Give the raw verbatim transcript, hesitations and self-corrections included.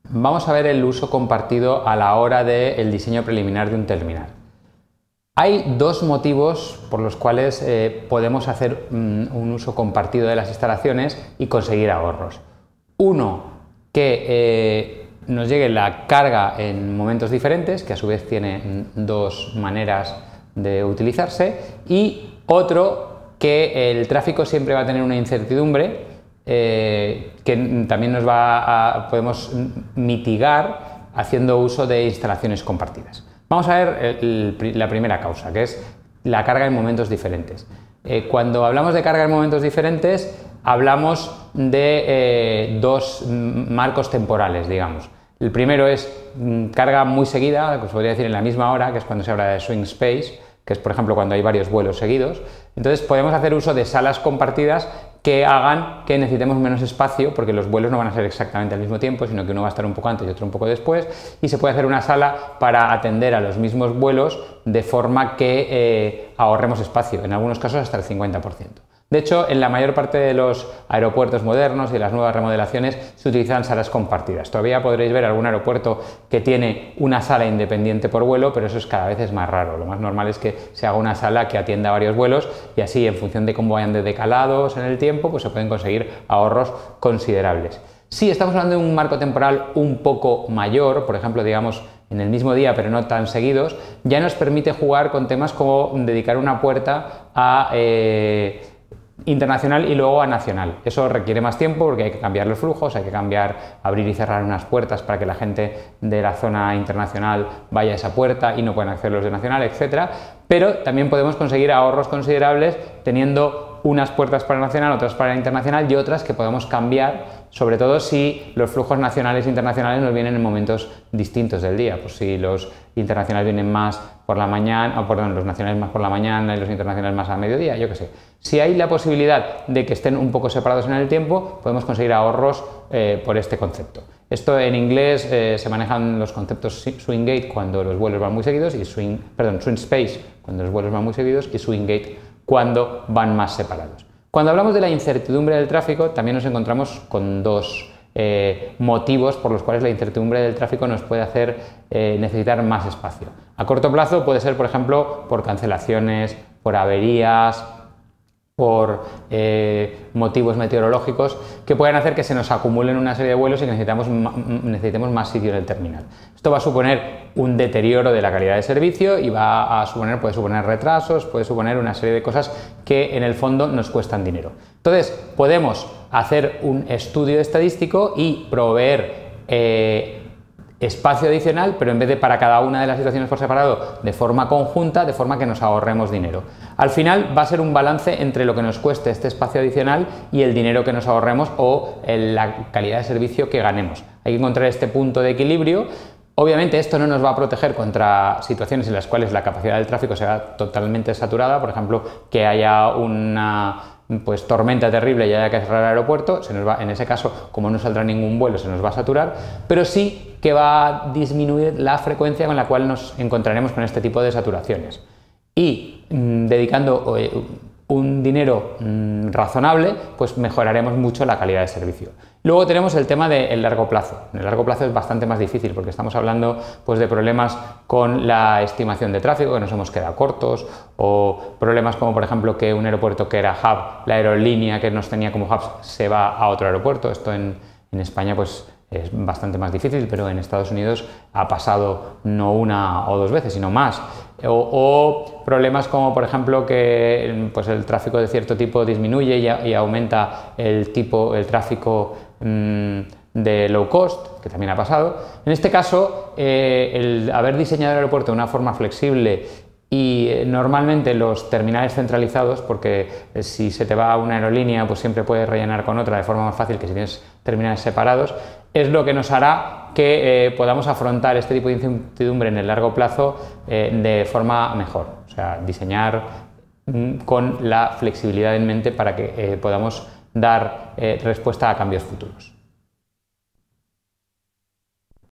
Vamos a ver el uso compartido a la hora del diseño preliminar de un terminal. Hay dos motivos por los cuales eh, podemos hacer mm, un uso compartido de las instalaciones y conseguir ahorros. Uno, que eh, nos llegue la carga en momentos diferentes, que a su vez tiene dos maneras de utilizarse, y otro, que el tráfico siempre va a tener una incertidumbre eh, que también nos va a, podemos mitigar haciendo uso de instalaciones compartidas. Vamos a ver el, el, la primera causa, que es la carga en momentos diferentes. Eh, cuando hablamos de carga en momentos diferentes, hablamos de eh, dos marcos temporales, digamos. El primero es mm, carga muy seguida, que os podría decir en la misma hora, que es cuando se habla de swing space, que es por ejemplo cuando hay varios vuelos seguidos. Entonces podemos hacer uso de salas compartidas que hagan que necesitemos menos espacio, porque los vuelos no van a ser exactamente al mismo tiempo, sino que uno va a estar un poco antes y otro un poco después, y se puede hacer una sala para atender a los mismos vuelos de forma que eh, ahorremos espacio, en algunos casos hasta el cincuenta por ciento. De hecho, en la mayor parte de los aeropuertos modernos y las nuevas remodelaciones se utilizan salas compartidas. Todavía podréis ver algún aeropuerto que tiene una sala independiente por vuelo, pero eso es cada vez es más raro. Lo más normal es que se haga una sala que atienda varios vuelos y así, en función de cómo vayan de decalados en el tiempo, pues se pueden conseguir ahorros considerables. Si estamos hablando de un marco temporal un poco mayor, por ejemplo, digamos, en el mismo día pero no tan seguidos, ya nos permite jugar con temas como dedicar una puerta a Eh, internacional y luego a nacional. Eso requiere más tiempo porque hay que cambiar los flujos, hay que cambiar, abrir y cerrar unas puertas para que la gente de la zona internacional vaya a esa puerta y no puedan acceder los de nacional, etcétera. Pero también podemos conseguir ahorros considerables teniendo unas puertas para nacional, otras para internacional y otras que podemos cambiar, sobre todo si los flujos nacionales e internacionales nos vienen en momentos distintos del día. Pues si los internacionales vienen más por la mañana, o perdón, los nacionales más por la mañana y los internacionales más a mediodía, yo qué sé. Si hay la posibilidad de que estén un poco separados en el tiempo, podemos conseguir ahorros eh, por este concepto. Esto en inglés eh, se manejan los conceptos swing gate cuando los vuelos van muy seguidos y swing, perdón, swing space cuando los vuelos van muy seguidos y swing gate cuando van más separados. Cuando hablamos de la incertidumbre del tráfico, también nos encontramos con dos eh, motivos por los cuales la incertidumbre del tráfico nos puede hacer eh, necesitar más espacio. A corto plazo puede ser, por ejemplo, por cancelaciones, por averías, por eh, motivos meteorológicos que pueden hacer que se nos acumulen una serie de vuelos y que necesitamos, necesitemos más sitio en el terminal. Esto va a suponer un deterioro de la calidad de servicio y va a suponer, puede suponer retrasos, puede suponer una serie de cosas que en el fondo nos cuestan dinero. Entonces podemos hacer un estudio estadístico y proveer eh, espacio adicional, pero en vez de para cada una de las situaciones por separado, de forma conjunta, de forma que nos ahorremos dinero. Al final va a ser un balance entre lo que nos cueste este espacio adicional y el dinero que nos ahorremos o la calidad de servicio que ganemos. Hay que encontrar este punto de equilibrio. Obviamente esto no nos va a proteger contra situaciones en las cuales la capacidad del tráfico sea totalmente saturada, por ejemplo, que haya una pues tormenta terrible y haya que cerrar el aeropuerto, se nos va, en ese caso, como no saldrá ningún vuelo, se nos va a saturar, pero sí que va a disminuir la frecuencia con la cual nos encontraremos con este tipo de saturaciones. Y mmm, dedicando eh, un dinero mmm, razonable, pues mejoraremos mucho la calidad de servicio. Luego tenemos el tema del largo plazo. En el largo plazo es bastante más difícil porque estamos hablando pues, de problemas con la estimación de tráfico, que nos hemos quedado cortos, o problemas como por ejemplo que un aeropuerto que era hub, la aerolínea que nos tenía como hubs se va a otro aeropuerto. Esto en, en España pues es bastante más difícil, pero en Estados Unidos ha pasado no una o dos veces, sino más. O, o problemas como por ejemplo que pues, el tráfico de cierto tipo disminuye y, y aumenta el tipo, el tráfico mmm, de low cost, que también ha pasado. En este caso, eh, el haber diseñado el aeropuerto de una forma flexible y eh, normalmente los terminales centralizados, porque eh, si se te va una aerolínea, pues siempre puedes rellenar con otra de forma más fácil que si tienes terminales separados, es lo que nos hará que eh, podamos afrontar este tipo de incertidumbre en el largo plazo eh, de forma mejor. O sea, diseñar mm, con la flexibilidad en mente para que eh, podamos dar eh, respuesta a cambios futuros.